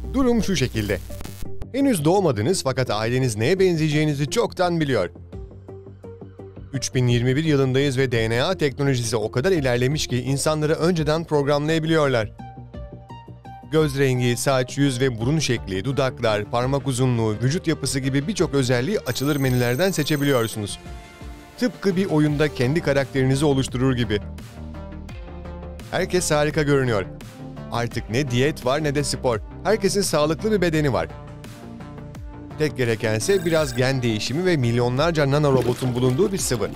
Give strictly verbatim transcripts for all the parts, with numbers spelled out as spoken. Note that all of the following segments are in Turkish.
Durum şu şekilde. Henüz doğmadınız fakat aileniz neye benzeyeceğinizi çoktan biliyor. üç bin yirmi bir yılındayız ve D N A teknolojisi o kadar ilerlemiş ki insanları önceden programlayabiliyorlar. Göz rengi, saç, yüz ve burun şekli, dudaklar, parmak uzunluğu, vücut yapısı gibi birçok özelliği açılır menülerden seçebiliyorsunuz. Tıpkı bir oyunda kendi karakterinizi oluşturur gibi. Herkes harika görünüyor. Artık ne diyet var ne de spor. Herkesin sağlıklı bir bedeni var. Tek gerekense biraz gen değişimi ve milyonlarca nanorobotun bulunduğu bir sıvı.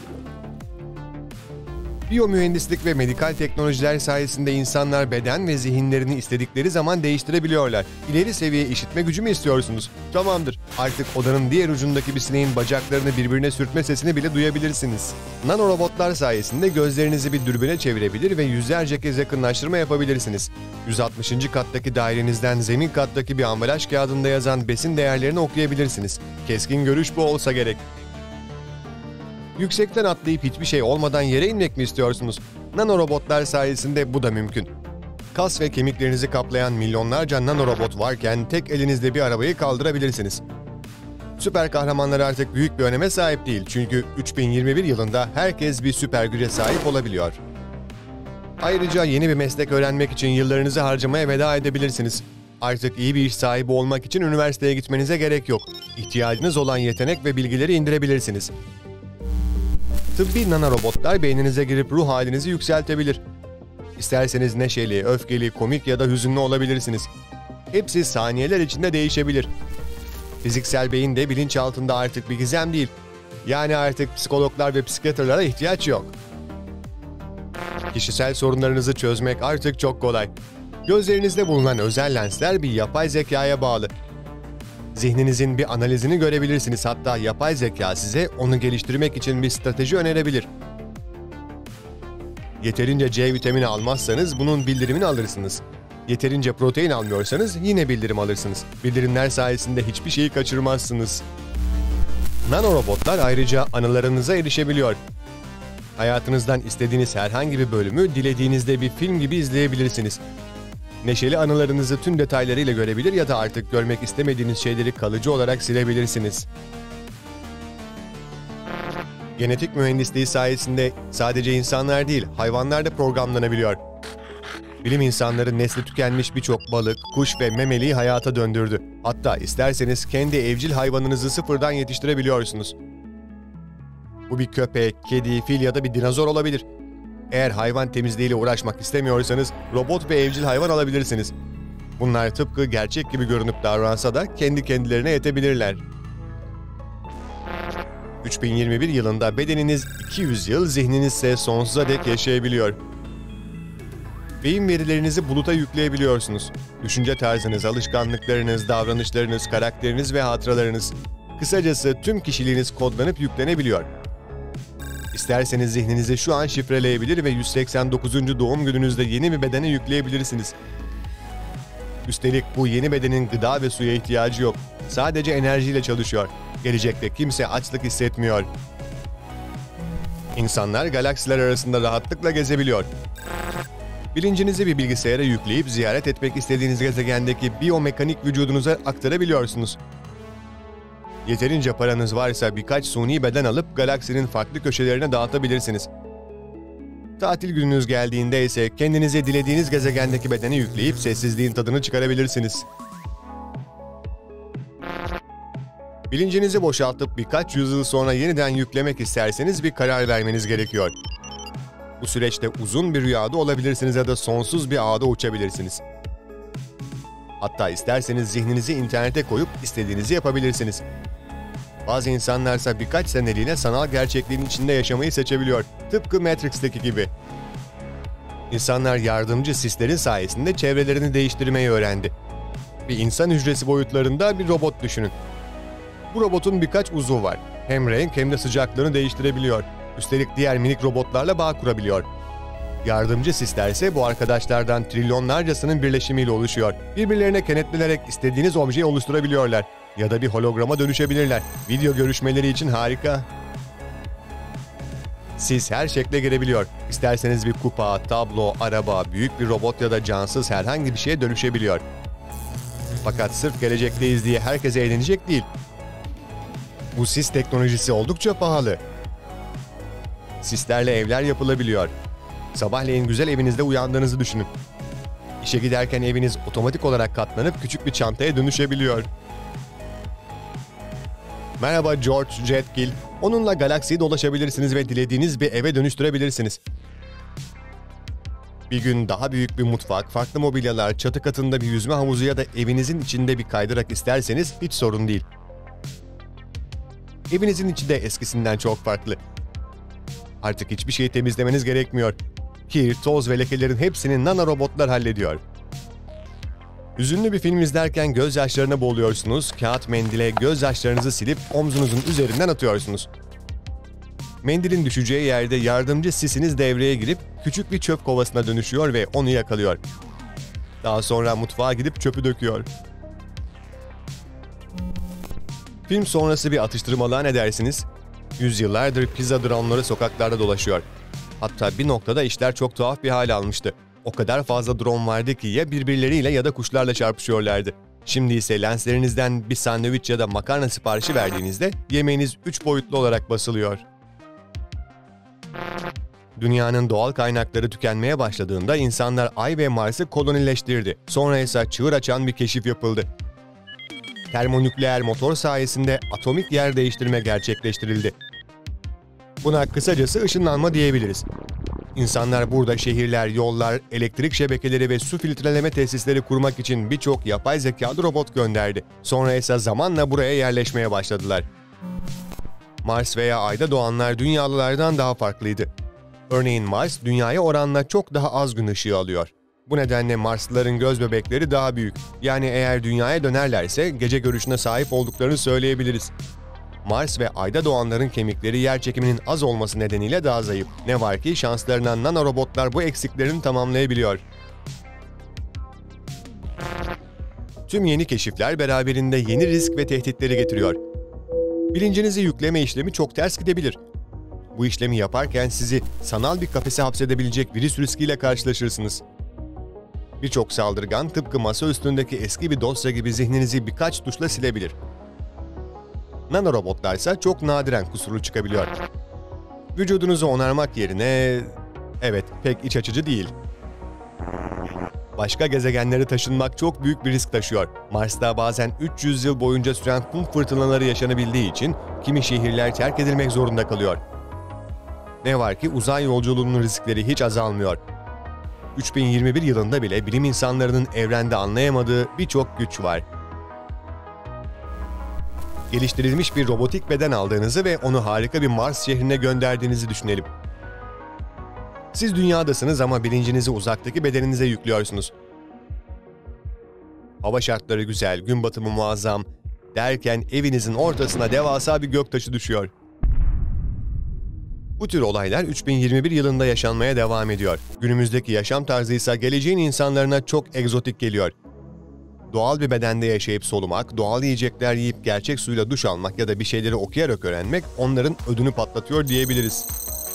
Biyomühendislik ve medikal teknolojiler sayesinde insanlar beden ve zihinlerini istedikleri zaman değiştirebiliyorlar. İleri seviye işitme gücü mü istiyorsunuz? Tamamdır. Artık odanın diğer ucundaki bir sineğin bacaklarını birbirine sürtme sesini bile duyabilirsiniz. Nanorobotlar sayesinde gözlerinizi bir dürbüne çevirebilir ve yüzlerce kez yakınlaştırma yapabilirsiniz. yüz altmışıncı kattaki dairenizden zemin kattaki bir ambalaj kağıdında yazan besin değerlerini okuyabilirsiniz. Keskin görüş bu olsa gerek. Yüksekten atlayıp hiçbir şey olmadan yere inmek mi istiyorsunuz? Nanorobotlar sayesinde bu da mümkün. Kas ve kemiklerinizi kaplayan milyonlarca nanorobot varken tek elinizle bir arabayı kaldırabilirsiniz. Süper kahramanlar artık büyük bir öneme sahip değil çünkü üç bin yirmi bir yılında herkes bir süper güce sahip olabiliyor. Ayrıca yeni bir meslek öğrenmek için yıllarınızı harcamaya veda edebilirsiniz. Artık iyi bir iş sahibi olmak için üniversiteye gitmenize gerek yok. İhtiyacınız olan yetenek ve bilgileri indirebilirsiniz. Tıbbi nanorobotlar beyninize girip ruh halinizi yükseltebilir. İsterseniz neşeli, öfkeli, komik ya da hüzünlü olabilirsiniz. Hepsi saniyeler içinde değişebilir. Fiziksel beyin de bilinçaltında artık bir gizem değil. Yani artık psikologlar ve psikiyatrlara ihtiyaç yok. Kişisel sorunlarınızı çözmek artık çok kolay. Gözlerinizde bulunan özel lensler bir yapay zekaya bağlı. Zihninizin bir analizini görebilirsiniz, hatta yapay zeka size onu geliştirmek için bir strateji önerebilir. Yeterince C vitamini almazsanız bunun bildirimini alırsınız. Yeterince protein almıyorsanız yine bildirim alırsınız. Bildirimler sayesinde hiçbir şeyi kaçırmazsınız. Nanorobotlar ayrıca anılarınıza erişebiliyor. Hayatınızdan istediğiniz herhangi bir bölümü dilediğinizde bir film gibi izleyebilirsiniz. Neşeli anılarınızı tüm detaylarıyla görebilir ya da artık görmek istemediğiniz şeyleri kalıcı olarak silebilirsiniz. Genetik mühendisliği sayesinde sadece insanlar değil, hayvanlar da programlanabiliyor. Bilim insanları nesli tükenmiş birçok balık, kuş ve memeliyi hayata döndürdü. Hatta isterseniz kendi evcil hayvanınızı sıfırdan yetiştirebiliyorsunuz. Bu bir köpek, kedi, fil ya da bir dinozor olabilir. Eğer hayvan temizliğiyle uğraşmak istemiyorsanız robot ve evcil hayvan alabilirsiniz. Bunlar tıpkı gerçek gibi görünüp davransa da kendi kendilerine yetebilirler. üç bin yirmi bir yılında bedeniniz iki yüz yıl, zihniniz ise sonsuza dek yaşayabiliyor. Beyin verilerinizi buluta yükleyebiliyorsunuz. Düşünce tarzınız, alışkanlıklarınız, davranışlarınız, karakteriniz ve hatıralarınız. Kısacası tüm kişiliğiniz kodlanıp yüklenebiliyor. İsterseniz zihninizi şu an şifreleyebilir ve yüz seksen dokuzuncu doğum gününüzde yeni bir bedene yükleyebilirsiniz. Üstelik bu yeni bedenin gıda ve suya ihtiyacı yok. Sadece enerjiyle çalışıyor. Gelecekte kimse açlık hissetmiyor. İnsanlar galaksiler arasında rahatlıkla gezebiliyor. Bilincinizi bir bilgisayara yükleyip ziyaret etmek istediğiniz gezegendeki biyomekanik vücudunuza aktarabiliyorsunuz. Yeterince paranız varsa birkaç suni beden alıp galaksinin farklı köşelerine dağıtabilirsiniz. Tatil gününüz geldiğinde ise kendinize dilediğiniz gezegendeki bedeni yükleyip sessizliğin tadını çıkarabilirsiniz. Bilincinizi boşaltıp birkaç yüzyıl sonra yeniden yüklemek isterseniz bir karar vermeniz gerekiyor. Bu süreçte uzun bir rüyada olabilirsiniz ya da sonsuz bir ağda uçabilirsiniz. Hatta isterseniz zihninizi internete koyup istediğinizi yapabilirsiniz. Bazı insanlarsa birkaç seneliğine sanal gerçekliğin içinde yaşamayı seçebiliyor. Tıpkı Matrix'teki gibi. İnsanlar yardımcı sislerin sayesinde çevrelerini değiştirmeyi öğrendi. Bir insan hücresi boyutlarında bir robot düşünün. Bu robotun birkaç uzvu var. Hem renk hem de sıcaklığını değiştirebiliyor. Üstelik diğer minik robotlarla bağ kurabiliyor. Yardımcı sisler ise bu arkadaşlardan trilyonlarcasının birleşimiyle oluşuyor. Birbirlerine kenetlenerek istediğiniz objeyi oluşturabiliyorlar. Ya da bir holograma dönüşebilirler. Video görüşmeleri için harika. Sis her şekle girebiliyor. İsterseniz bir kupa, tablo, araba, büyük bir robot ya da cansız herhangi bir şeye dönüşebiliyor. Fakat sırf gelecekteyiz diye herkes eğlenecek değil. Bu sis teknolojisi oldukça pahalı. Sislerle evler yapılabiliyor. Sabahleyin güzel evinizde uyandığınızı düşünün. İşe giderken eviniz otomatik olarak katlanıp küçük bir çantaya dönüşebiliyor. Merhaba George Jetkill. Onunla galaksiyi dolaşabilirsiniz ve dilediğiniz bir eve dönüştürebilirsiniz. Bir gün daha büyük bir mutfak, farklı mobilyalar, çatı katında bir yüzme havuzu ya da evinizin içinde bir kaydırak isterseniz hiç sorun değil. Evinizin içi de eskisinden çok farklı. Artık hiçbir şeyi temizlemeniz gerekmiyor. Kir, toz ve lekelerin hepsini nanorobotlar hallediyor. Hüzünlü bir film izlerken gözyaşlarına boğuluyorsunuz, kağıt mendile gözyaşlarınızı silip omzunuzun üzerinden atıyorsunuz. Mendilin düşeceği yerde yardımcı sisiniz devreye girip küçük bir çöp kovasına dönüşüyor ve onu yakalıyor. Daha sonra mutfağa gidip çöpü döküyor. Film sonrası bir atıştırmalığa ne dersiniz? Yüzyıllardır pizza dronları sokaklarda dolaşıyor. Hatta bir noktada işler çok tuhaf bir hal almıştı. O kadar fazla drone vardı ki ya birbirleriyle ya da kuşlarla çarpışıyorlardı. Şimdi ise lenslerinizden bir sandviç ya da makarna siparişi verdiğinizde yemeğiniz üç boyutlu olarak basılıyor. Dünyanın doğal kaynakları tükenmeye başladığında insanlar Ay ve Mars'ı kolonileştirdi. Sonra ise çığır açan bir keşif yapıldı. Termonükleer motor sayesinde atomik yer değiştirme gerçekleştirildi. Buna kısacası ışınlanma diyebiliriz. İnsanlar burada şehirler, yollar, elektrik şebekeleri ve su filtreleme tesisleri kurmak için birçok yapay zekalı robot gönderdi. Sonra ise zamanla buraya yerleşmeye başladılar. Mars veya Ay'da doğanlar dünyalılardan daha farklıydı. Örneğin Mars, Dünya'ya oranla çok daha az gün ışığı alıyor. Bu nedenle Marslıların göz bebekleri daha büyük. Yani eğer Dünya'ya dönerlerse gece görüşüne sahip olduklarını söyleyebiliriz. Mars ve Ay'da doğanların kemikleri yerçekiminin az olması nedeniyle daha zayıf. Ne var ki şanslarına nanorobotlar bu eksiklerini tamamlayabiliyor. Tüm yeni keşifler beraberinde yeni risk ve tehditleri getiriyor. Bilincinizi yükleme işlemi çok ters gidebilir. Bu işlemi yaparken sizi sanal bir kafese hapsedebilecek virüs riskiyle karşılaşırsınız. Birçok saldırgan tıpkı masa üstündeki eski bir dosya gibi zihninizi birkaç tuşla silebilir. Nanorobotlarsa çok nadiren kusurlu çıkabiliyor. Vücudunuzu onarmak yerine... Evet, pek iç açıcı değil. Başka gezegenlere taşınmak çok büyük bir risk taşıyor. Mars'ta bazen üç yüz yıl boyunca süren kum fırtınaları yaşanabildiği için kimi şehirler terk edilmek zorunda kalıyor. Ne var ki uzay yolculuğunun riskleri hiç azalmıyor. üç bin yirmi bir yılında bile bilim insanlarının evrende anlayamadığı birçok güç var. Geliştirilmiş bir robotik beden aldığınızı ve onu harika bir Mars şehrine gönderdiğinizi düşünelim. Siz dünyadasınız ama bilincinizi uzaktaki bedeninize yüklüyorsunuz. Hava şartları güzel, gün batımı muazzam derken evinizin ortasına devasa bir göktaşı düşüyor. Bu tür olaylar üç bin yirmi bir yılında yaşanmaya devam ediyor. Günümüzdeki yaşam tarzı ise geleceğin insanlarına çok egzotik geliyor. Doğal bir bedende yaşayıp solumak, doğal yiyecekler yiyip gerçek suyla duş almak ya da bir şeyleri okuyarak öğrenmek onların ödünü patlatıyor diyebiliriz.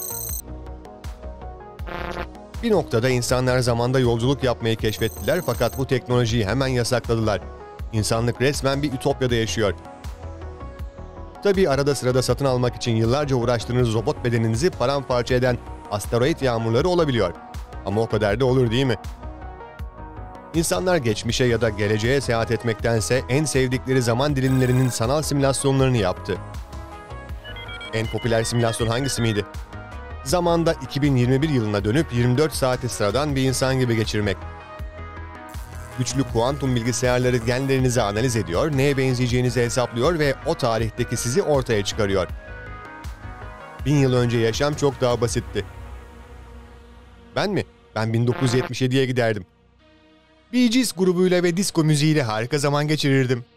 Bir noktada insanlar zamanda yolculuk yapmayı keşfettiler fakat bu teknolojiyi hemen yasakladılar. İnsanlık resmen bir ütopyada yaşıyor. Tabii arada sırada satın almak için yıllarca uğraştığınız robot bedeninizi paramparça eden asteroid yağmurları olabiliyor. Ama o kadar da olur değil mi? İnsanlar geçmişe ya da geleceğe seyahat etmektense en sevdikleri zaman dilimlerinin sanal simülasyonlarını yaptı. En popüler simülasyon hangisi miydi? Zamanda iki bin yirmi bir yılına dönüp yirmi dört saati sıradan bir insan gibi geçirmek. Güçlü kuantum bilgisayarları genlerinizi analiz ediyor, neye benzeyeceğinizi hesaplıyor ve o tarihteki sizi ortaya çıkarıyor. Bin yıl önce yaşam çok daha basitti. Ben mi? Ben bin dokuz yüz yetmiş yediye giderdim. Bee Gees grubuyla ve disco müziğiyle harika zaman geçirirdim.